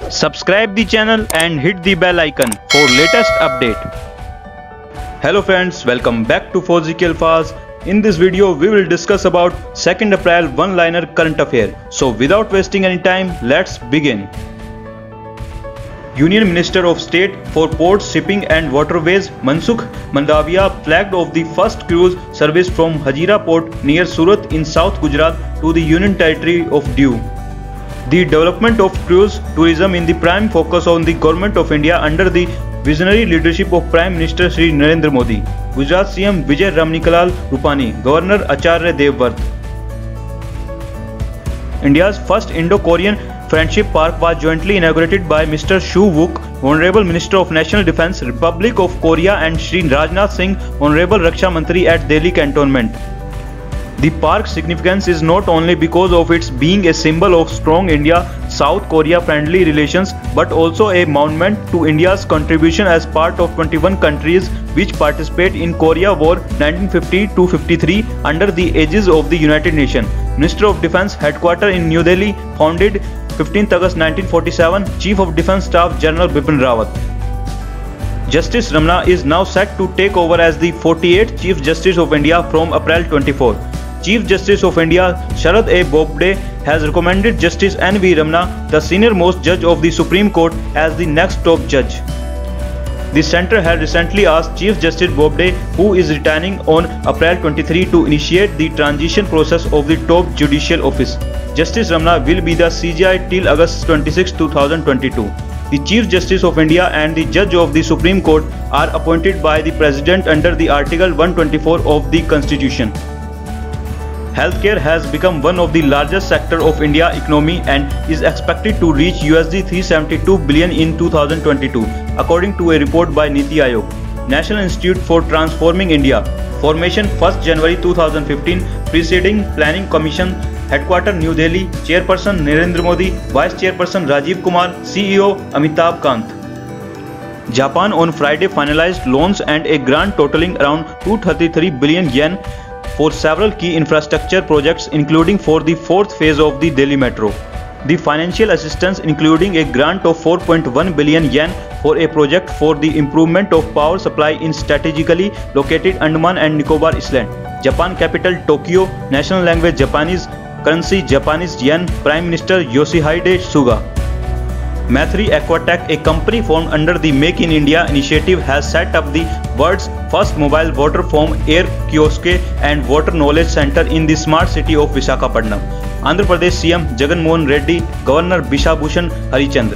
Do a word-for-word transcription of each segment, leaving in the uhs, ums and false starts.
Subscribe the channel and hit the bell icon for latest update. Hello friends, welcome back to Fauzi Alfaz. In this video we will discuss about second April one-liner current affair. So without wasting any time, let's begin. Union Minister of State for Ports, Shipping and Waterways Mansukh Mandaviya flagged off the first cruise service from Hazira Port near Surat in South Gujarat to the Union Territory of Diu. The development of cruise tourism in the prime focus on the Government of India under the visionary leadership of Prime Minister Shri Narendra Modi, Gujarat C M Vijay Ramnikalal Rupani, Governor Acharya Devvrat. India's first Indo-Korean Friendship Park was jointly inaugurated by Mister Shu Wook, Honorable Minister of National Defence, Republic of Korea, and Shri Rajnath Singh, Honorable Raksha Mantri at Delhi Cantonment. The park's significance is not only because of its being a symbol of strong India-South Korea friendly relations, but also a monument to India's contribution as part of twenty-one countries which participate in Korea War nineteen fifty to fifty-three under the aegis of the United Nations. Minister of Defence Headquarters in New Delhi, founded fifteenth August nineteen forty-seven, Chief of Defence Staff General Bipin Rawat. Justice Ramana is now set to take over as the forty-eighth Chief Justice of India from April twenty-fourth. Chief Justice of India Sharad A. Bobde has recommended Justice N V Ramana, the senior-most judge of the Supreme Court, as the next top judge. The centre had recently asked Chief Justice Bobde, who is retiring on April twenty-third, to initiate the transition process of the top judicial office. Justice Ramana will be the C J I till August twenty-sixth, two thousand twenty-two. The Chief Justice of India and the Judge of the Supreme Court are appointed by the President under the Article one twenty-four of the Constitution. Healthcare has become one of the largest sectors of India's economy and is expected to reach U S D three hundred seventy-two billion in two thousand twenty-two, according to a report by Niti Aayog. National Institute for Transforming India, formation first January two thousand fifteen, preceding Planning Commission, Headquarters New Delhi, Chairperson Narendra Modi, Vice Chairperson Rajiv Kumar, C E O Amitabh Kant. Japan on Friday finalized loans and a grant totaling around two hundred thirty-three billion yen for several key infrastructure projects, including for the fourth phase of the Delhi Metro. The financial assistance including a grant of four point one billion yen for a project for the improvement of power supply in strategically located Andaman and Nicobar Island. Japan capital Tokyo, national language Japanese, currency Japanese yen, Prime Minister Yoshihide Suga. Mathri Aquatech, a company formed under the Make in India initiative, has set up the world's first mobile water foam, air kiosk and water knowledge center in the smart city of Visakhapatnam. Andhra Pradesh C M Jagan Mohan Reddy, Governor Bisha Bhushan Harichandra.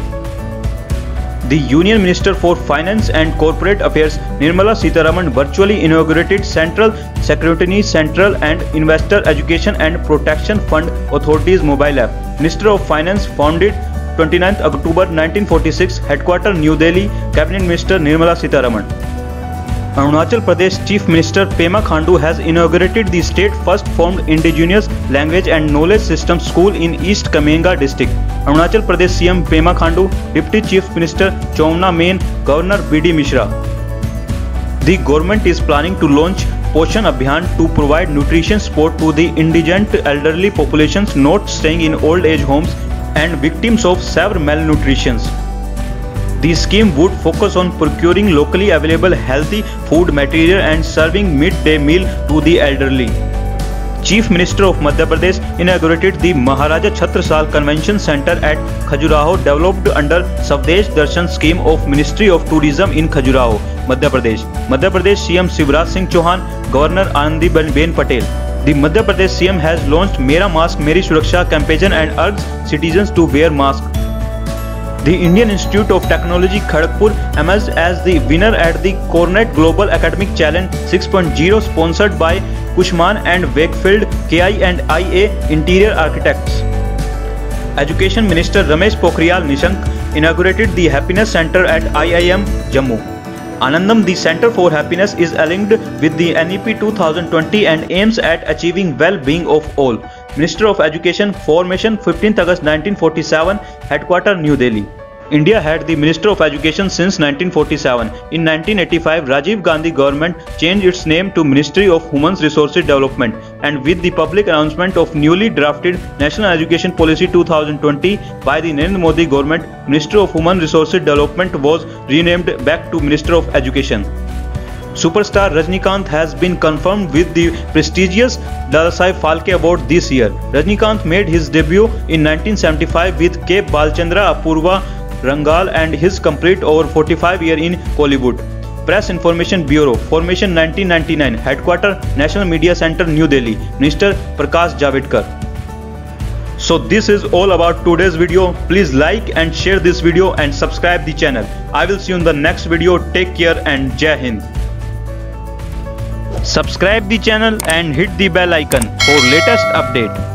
The Union Minister for Finance and Corporate Affairs Nirmala Sitharaman virtually inaugurated Central Securities Central and Investor Education and Protection Fund Authority's mobile app. Minister of Finance founded twenty-ninth October nineteen forty-six, Headquarters New Delhi, Cabinet Minister Nirmala Sitharaman. Arunachal Pradesh Chief Minister Pema Khandu has inaugurated the state first formed indigenous language and knowledge system school in East Kamenga district. Arunachal Pradesh C M Pema Khandu, Deputy Chief Minister Chomna Main, Governor B D Mishra. The government is planning to launch Poshan Abhiyan to provide nutrition support to the indigent elderly populations not staying in old age homes and victims of severe malnutrition. The scheme would focus on procuring locally available healthy food material and serving midday meal to the elderly. Chief Minister of Madhya Pradesh inaugurated the Maharaja Chhatrasal Convention Center at Khajuraho, developed under Swadesh Darshan scheme of Ministry of Tourism in Khajuraho, Madhya Pradesh. Madhya Pradesh C M Shivraj Singh Chauhan, Governor Anandiben Patel. The Madhya Pradesh C M has launched Mera Mask Meri Suraksha campaign and urged citizens to wear masks. The Indian Institute of Technology Kharagpur emerged as the winner at the Cornet Global Academic Challenge six point oh sponsored by Cushman and Wakefield K I and I A Interior Architects. Education Minister Ramesh Pokhriyal Nishank inaugurated the Happiness Center at I I M Jammu. Anandam, the Center for Happiness, is aligned with the N E P two thousand twenty and aims at achieving well-being of all. Minister of Education, formation fifteenth August nineteen forty-seven, Headquarters New Delhi. India had the Minister of Education since nineteen forty-seven. In nineteen eighty-five, Rajiv Gandhi government changed its name to Ministry of Human Resources Development. and with the public announcement of newly drafted National Education Policy two thousand twenty by the Narendra Modi government, Minister of Human Resources Development was renamed back to Minister of Education. Superstar Rajinikanth has been confirmed with the prestigious Dadasaheb Phalke Award this year. Rajinikanth made his debut in nineteen seventy-five with K. Balchandra Apurva Rangal and his complete over forty-five year in Kollywood. Press Information Bureau, Formation nineteen ninety-nine, Headquarter National Media Center, New Delhi, Minister Prakash Javadekar. So this is all about today's video. Please like and share this video and subscribe the channel. I will see you in the next video. Take care and Jai Hind. Subscribe the channel and hit the bell icon for latest update.